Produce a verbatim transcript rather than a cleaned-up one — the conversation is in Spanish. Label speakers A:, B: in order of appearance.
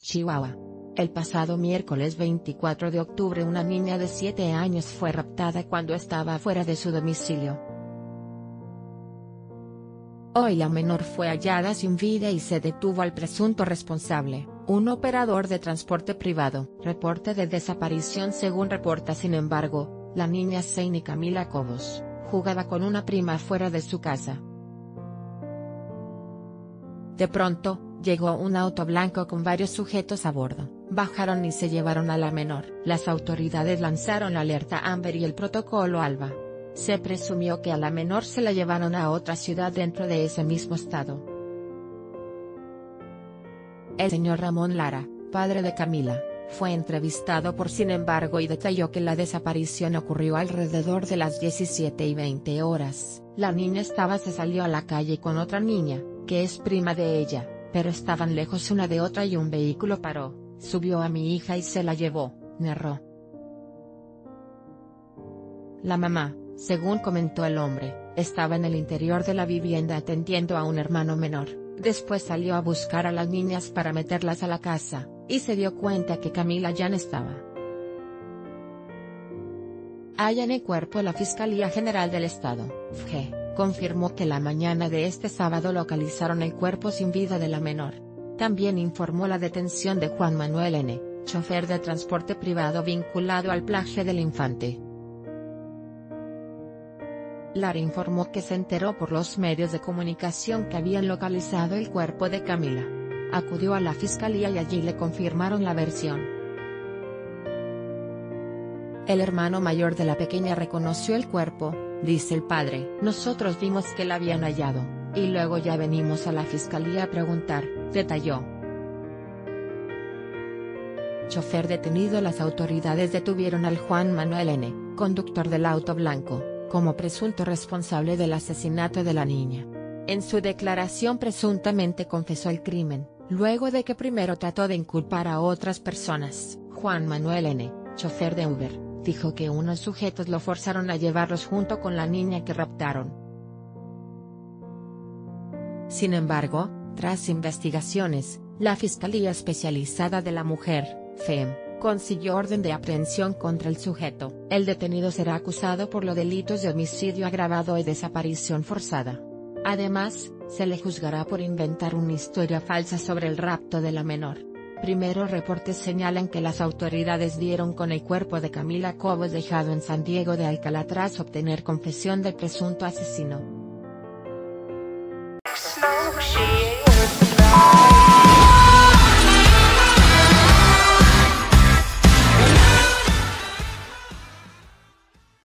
A: Chihuahua. El pasado miércoles veinticuatro de octubre una niña de siete años fue raptada cuando estaba fuera de su domicilio. Hoy la menor fue hallada sin vida y se detuvo al presunto responsable, un operador de transporte privado. Reporte de desaparición. Según reporta, sin embargo, la niña Zeiny Camila Cobos jugaba con una prima fuera de su casa. De pronto, llegó un auto blanco con varios sujetos a bordo. Bajaron y se llevaron a la menor. Las autoridades lanzaron la alerta Amber y el protocolo ALBA. Se presumió que a la menor se la llevaron a otra ciudad dentro de ese mismo estado. El señor Ramón Lara, padre de Camila, fue entrevistado por Sin embargo y detalló que la desaparición ocurrió alrededor de las diecisiete y veinte horas. La niña estaba se salió a la calle con otra niña, que es prima de ella, pero estaban lejos una de otra y un vehículo paró, subió a mi hija y se la llevó, narró. La mamá, según comentó el hombre, estaba en el interior de la vivienda atendiendo a un hermano menor, después salió a buscar a las niñas para meterlas a la casa, y se dio cuenta que Camila ya no estaba. Hallan el cuerpo. La Fiscalía General del Estado, F G, confirmó que la mañana de este sábado localizaron el cuerpo sin vida de la menor. También informó la detención de Juan Manuel N., chofer de transporte privado vinculado al plagio del infante. Lara informó que se enteró por los medios de comunicación que habían localizado el cuerpo de Camila. Acudió a la fiscalía y allí le confirmaron la versión. El hermano mayor de la pequeña reconoció el cuerpo, dice el padre. Nosotros vimos que la habían hallado, y luego ya venimos a la fiscalía a preguntar, detalló. Chofer detenido. Las autoridades detuvieron al Juan Manuel N., conductor del auto blanco, como presunto responsable del asesinato de la niña. En su declaración presuntamente confesó el crimen, luego de que primero trató de inculpar a otras personas. Juan Manuel N., chofer de Uber, dijo que unos sujetos lo forzaron a llevarlos junto con la niña que raptaron. Sin embargo, tras investigaciones, la Fiscalía Especializada de la Mujer, F E M, consiguió orden de aprehensión contra el sujeto. El detenido será acusado por los delitos de homicidio agravado y desaparición forzada. Además, se le juzgará por inventar una historia falsa sobre el rapto de la menor. Primeros reportes señalan que las autoridades dieron con el cuerpo de Camila Cobos dejado en San Diego de Alcalá tras obtener confesión del presunto asesino.